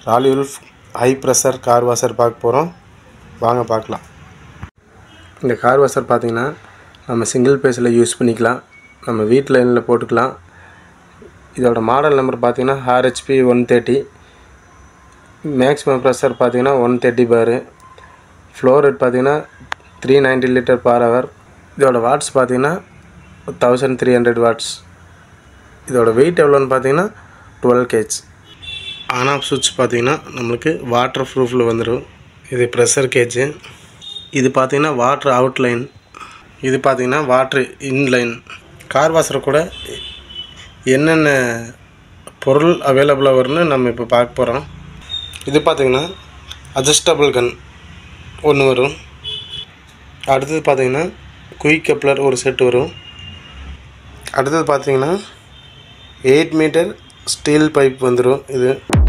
ராலி Wolf high pressure car washer பார்க்க போகிறோம். வாங்க பார்க்கலாம். இந்த கார் வாஷர் பார்த்திங்கன்னா நம்ம சிங்கிள் பேஸில் யூஸ் பண்ணிக்கலாம், நம்ம வீட்டு லைனில் போட்டுக்கலாம். இதோட மாடல் நம்பர் பார்த்திங்கன்னா RHP 130. மேக்ஸிமம் ப்ரெஷர் பார்த்திங்கன்னா 130 பார். ஃப்ளோ ரேட் பார்த்திங்கன்னா 390 லிட்டர்/ஹவர். இதோட வாட்ஸ் பார்த்திங்கன்னா 1300 வாட்ஸ். இதோட வெயிட் எவ்வளோன்னு பார்த்திங்கன்னா 12 kg. ஆன் ஆஃப் சுவிட்ச் பார்த்திங்கன்னா நம்மளுக்கு வாட்டர் ப்ரூஃபில் வந்துடும். இது ப்ரெஷர் கேஜு. இது பார்த்திங்கன்னா வாட்ரு அவுட்லைன். இது பார்த்திங்கன்னா வாட்ரு இன்லைன். கார் வாஷர் கூட என்னென்ன பொருள் அவைலபிளாக வரும்னு நம்ம இப்போ பார்க்க போகிறோம். இது பார்த்திங்கன்னா அட்ஜஸ்டபிள் கன் ஒன்று வரும். அடுத்தது பார்த்திங்கன்னா குயிக் கப்ளர் ஒரு செட் வரும். அடுத்தது பார்த்திங்கன்னா 8 மீட்டர் ஸ்டீல் பைப் வந்துடும். இது